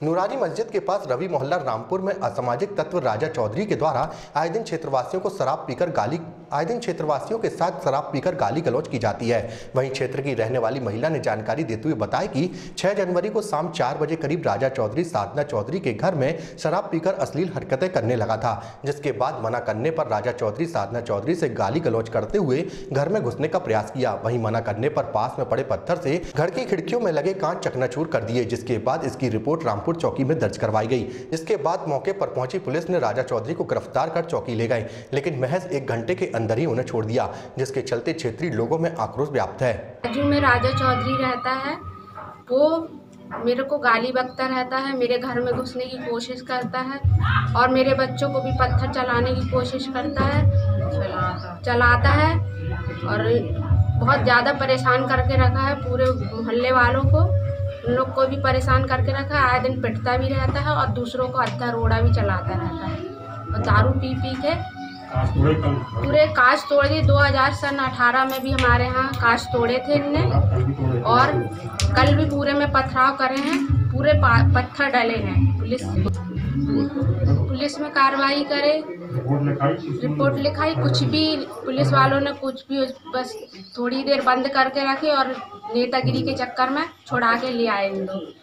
नूरानी मस्जिद के पास रवि मोहल्ला रामपुर में असामाजिक तत्व राजा चौधरी के द्वारा आए दिन क्षेत्रवासियों के साथ शराब पीकर गाली गलौज की जाती है। वहीं क्षेत्र की रहने वाली महिला ने जानकारी देते हुए बताया कि 6 जनवरी को शाम 4 बजे करीब राजा चौधरी साधना चौधरी के घर में शराब पीकर अश्लील हरकतें करने लगा था, जिसके बाद मना करने पर राजा चौधरी साधना चौधरी से गाली गलौज करते हुए घर में घुसने का प्रयास किया। वहीं मना करने पर पास में पड़े पत्थर से घर की खिड़कियों में लगे कांच चकनाचूर कर दिए, जिसके बाद इसकी रिपोर्ट रामपुर चौकी में दर्ज करवाई गई। इसके बाद मौके पर पहुंची पुलिस ने राजा चौधरी को गिरफ्तार कर चौकी ले गए, लेकिन महज 1 घंटे के अंदर ही उन्हें छोड़ दिया, जिसके चलते क्षेत्रीय लोगों में आक्रोश व्याप्त है। जो में राजा चौधरी रहता है वो मेरे को गाली बकता रहता है, मेरे घर में घुसने की कोशिश करता है और मेरे बच्चों को भी पत्थर चलाने की कोशिश करता है, चलाता है और बहुत ज़्यादा परेशान करके रखा है। पूरे मोहल्ले वालों को, उन लोग को भी परेशान करके रखा है। आए दिन पिटता भी रहता है और दूसरों को अद्धा रोड़ा भी चलाता रहता है और दारू पी के पूरे कांच तोड़ दिए। 2018 में भी हमारे यहाँ कांच तोड़े थे इनने और कल भी पूरे में पथराव करे हैं, पूरे पत्थर डले हैं। पुलिस में कार्रवाई करे, रिपोर्ट लिखाई, कुछ भी पुलिस वालों ने कुछ भी, बस थोड़ी देर बंद करके रखे और नेतागिरी के चक्कर में छुड़ा के ले आए इन लोग।